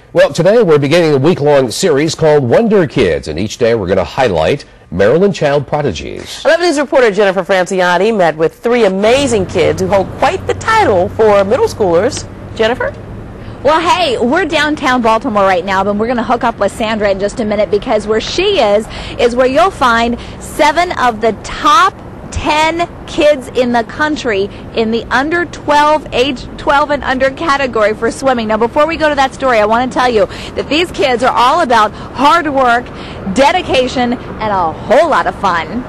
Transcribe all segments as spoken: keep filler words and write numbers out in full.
Well, today we're beginning a week-long series called Wonder Kids, and each day we're going to highlight Maryland child prodigies. eleven News reporter Jennifer Franciotti met with three amazing kids who hold quite the title for middle schoolers. Jennifer? Well, hey, we're downtown Baltimore right now, but we're going to hook up with Sandra in just a minute, because where she is is where you'll find seven of the top ten kids in the country in the under twelve, age twelve and under category for swimming. Now, before we go to that story, I want to tell you that these kids are all about hard work, dedication, and a whole lot of fun.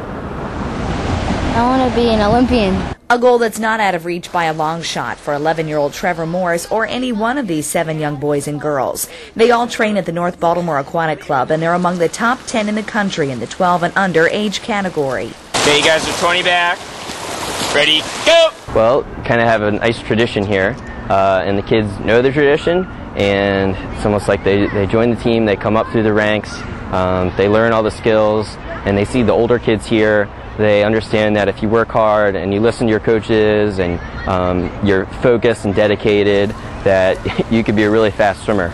I want to be an Olympian. A goal that's not out of reach by a long shot for eleven-year-old Trevor Morris or any one of these seven young boys and girls. They all train at the North Baltimore Aquatic Club, and they're among the top ten in the country in the twelve and under age category. Okay, you guys are twenty back. Ready, go! Well, kind of have a nice tradition here, uh, and the kids know the tradition, and it's almost like they, they join the team, they come up through the ranks, um, they learn all the skills, and they see the older kids here. They understand that if you work hard and you listen to your coaches and um, you're focused and dedicated, that you could be a really fast swimmer.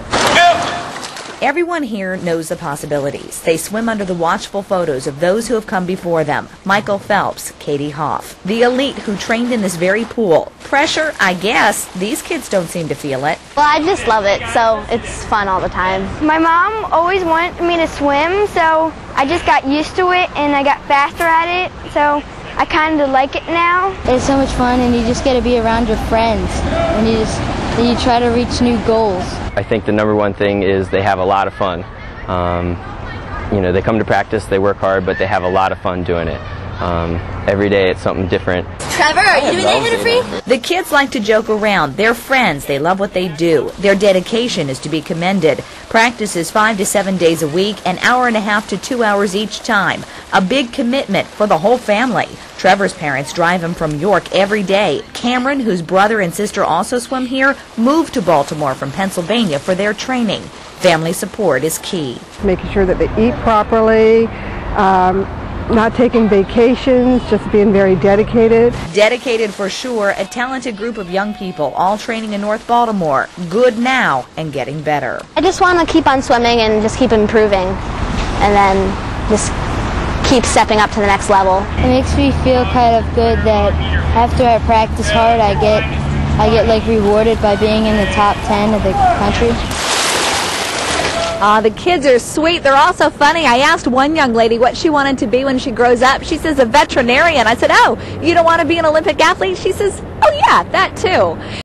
Everyone here knows the possibilities. They swim under the watchful photos of those who have come before them. Michael Phelps, Katie Hoff, the elite who trained in this very pool. Pressure, I guess. These kids don't seem to feel it. Well, I just love it, so it's fun all the time. My mom always wanted me to swim, so I just got used to it and I got faster at it, so I kind of like it now. It's so much fun, and you just get to be around your friends, and you just and you try to reach new goals. I think the number one thing is they have a lot of fun. Um, you know, they come to practice, they work hard, but they have a lot of fun doing it. Um, every day it's something different. Trevor, are you doing that hitter free? The kids like to joke around. They're friends. They love what they do. Their dedication is to be commended. Practice is five to seven days a week, an hour and a half to two hours each time. A big commitment for the whole family. Trevor's parents drive him from York every day. Cameron, whose brother and sister also swim here, moved to Baltimore from Pennsylvania for their training. Family support is key. Making sure that they eat properly, um, not taking vacations, just being very dedicated. Dedicated for sure, a talented group of young people, all training in North Baltimore. Good now and getting better. I just want to keep on swimming and just keep improving, and then just keep stepping up to the next level. It makes me feel kind of good that after I practice hard, I get, I get like rewarded by being in the top ten of the country. Uh, the kids are sweet. They're also funny. I asked one young lady what she wanted to be when she grows up. She says a veterinarian. I said, oh, you don't want to be an Olympic athlete? She says, oh yeah, that too.